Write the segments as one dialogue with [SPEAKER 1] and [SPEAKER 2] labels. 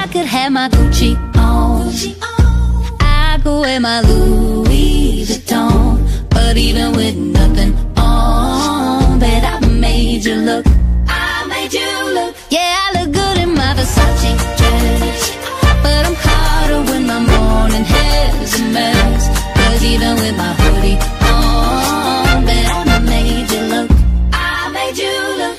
[SPEAKER 1] could have my Gucci on, I could wear my Louis Vuitton, but even with nothing on, bet I made you look. I made you look. Yeah, I look good in my Versace dress, but I'm hotter when my morning hair's a mess. 'Cause even with my hoodie on, bet I made you look. I made you look.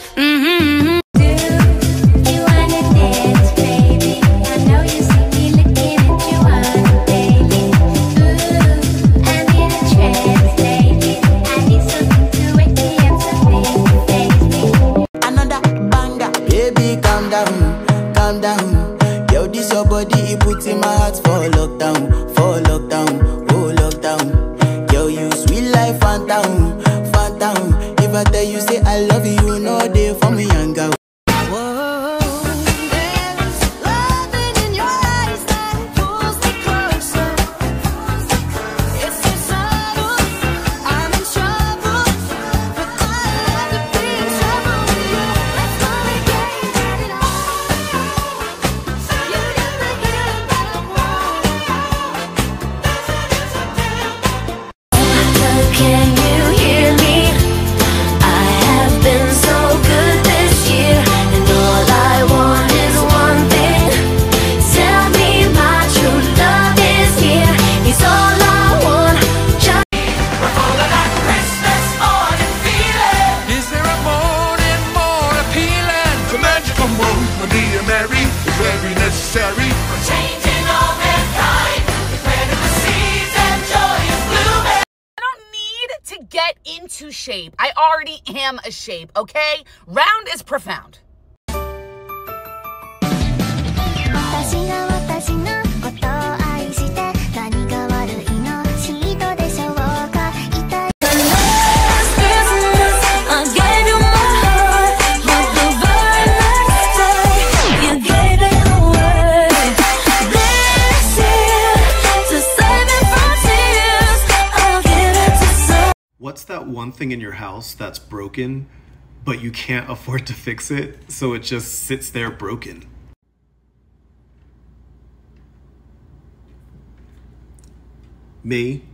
[SPEAKER 2] In my heart for lockdown, oh lockdown. Girl, you sweet life, phantom, phantom. If I tell you say I love you, you know they for me, young girl. Whoa, there's loving in your eyes that pulls me closer. It's so subtle, I'm in trouble, but I love to be in trouble with you. Let's go and get it on.
[SPEAKER 1] Can you hear me? I have been so good this year, and all I want is one thing. Tell me my true love is here. He's all I want.
[SPEAKER 3] We're full of that Christmas morning feeling. Is there a morning more appealing? The magical moon for being merry is very necessary. We're changing all mankind. We're planting the seeds and joy is blooming.
[SPEAKER 4] To get into shape. I already am a shape, okay? Round is profound.
[SPEAKER 5] What's that one thing in your house that's broken, but you can't afford to fix it, so it just sits there broken? Me.